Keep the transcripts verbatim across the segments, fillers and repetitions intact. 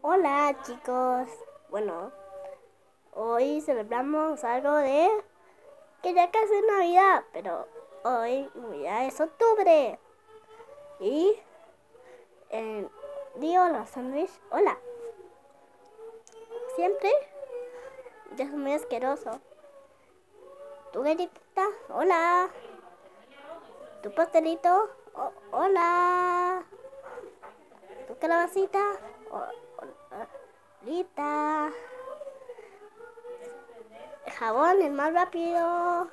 Hola chicos, bueno, hoy celebramos algo de que ya casi es Navidad, pero hoy ya es octubre y eh, di hola sándwich, hola, siempre ya es muy asqueroso. Tu galletita, hola, tu pastelito, oh, hola, tu calabacita, oh, hola, Lita. Jabón, el más rápido.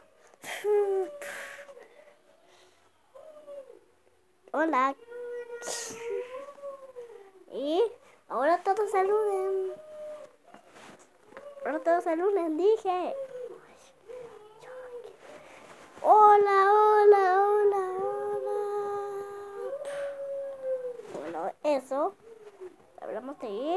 Hola. Y ahora todos saluden. Ahora todos saluden, dije. Hola, hola, hola, hola. Bueno, eso. Hablamos de ir.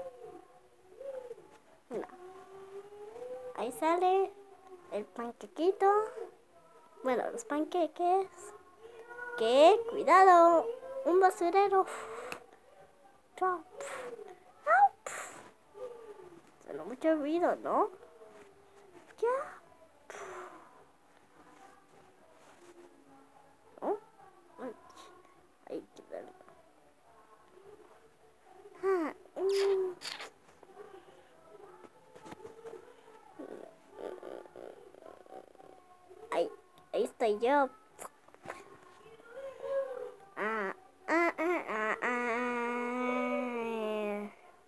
Mira. Ahí sale el panquequito. Bueno, los panqueques. ¿Qué? Cuidado. Un basurero. Chao. Suena mucho ruido, ¿no? Ya. ¿No? Ahí queda. Ah, mm. Ahí, ahí estoy yo. Ah, ah, ah, ah, ah.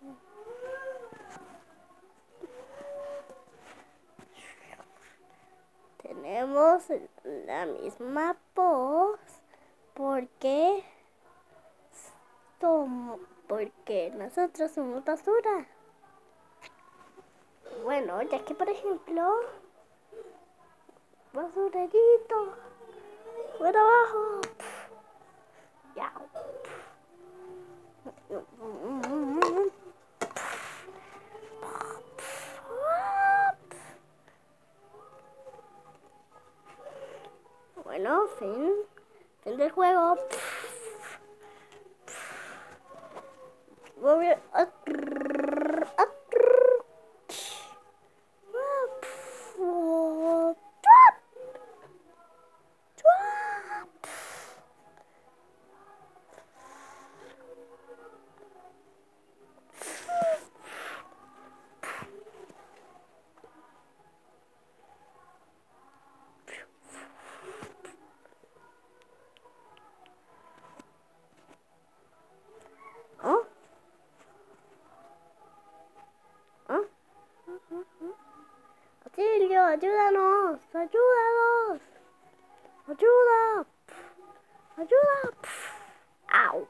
Tenemos la misma voz porque somos, porque nosotros somos basura. Bueno, ya que por ejemplo, basurerito, por abajo. Ya. Bueno, fin, fin del juego. Voy a... ¿Oh? ¿Oh? Auxilio, ayúdanos, ayúdanos, ayuda, ayuda, au,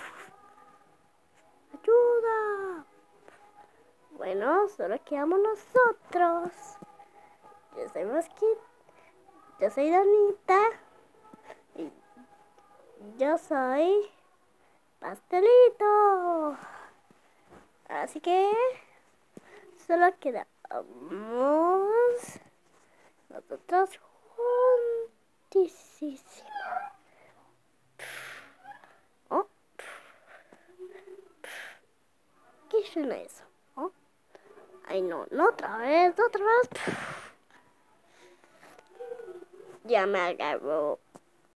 ayuda. Bueno, solo quedamos nosotros. Yo soy Mosquito, yo soy Donita y yo soy Pastelito. Así que solo quedamos nosotros juntísimos. ¿Oh? ¿Qué suena eso? ¿Oh? Ay, no, no, otra vez, otra vez. Ya me agarró.